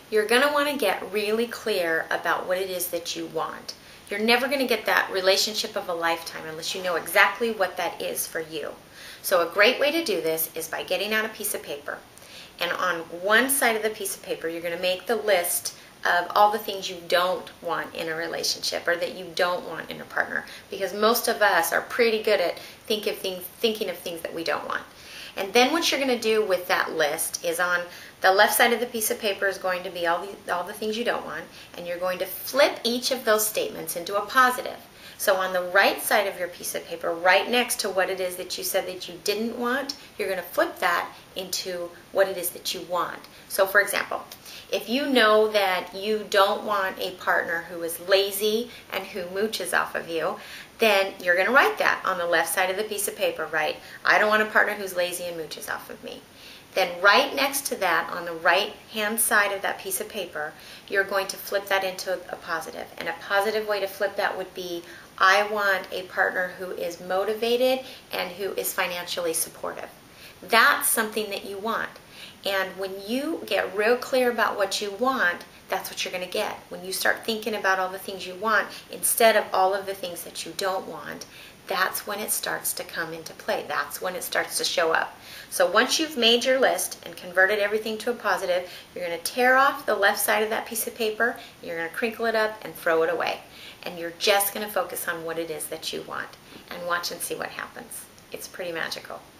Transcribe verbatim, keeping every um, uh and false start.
you're going to want to get really clear about what it is that you want. You're never going to get that relationship of a lifetime unless you know exactly what that is for you. So a great way to do this is by getting out a piece of paper. And on one side of the piece of paper, you're going to make the list of all the things you don't want in a relationship or that you don't want in a partner. Because most of us are pretty good at think of things, thinking of things that we don't want. And then what you're going to do with that list is on the left side of the piece of paper is going to be all the, all the things you don't want, and you're going to flip each of those statements into a positive. So on the right side of your piece of paper, right next to what it is that you said that you didn't want, you're going to flip that into what it is that you want. So for example, if you know that you don't want a partner who is lazy and who mooches off of you, then you're going to write that on the left side of the piece of paper, right? I don't want a partner who's lazy and mooches off of me. Then right next to that, on the right hand side of that piece of paper, you're going to flip that into a positive. And a positive way to flip that would be, I want a partner who is motivated and who is financially supportive. That's something that you want. And when you get real clear about what you want, that's what you're going to get. When you start thinking about all the things you want instead of all of the things that you don't want, that's when it starts to come into play. That's when it starts to show up. So once you've made your list and converted everything to a positive, you're going to tear off the left side of that piece of paper, you're going to crinkle it up and throw it away. And you're just going to focus on what it is that you want and watch and see what happens. It's pretty magical.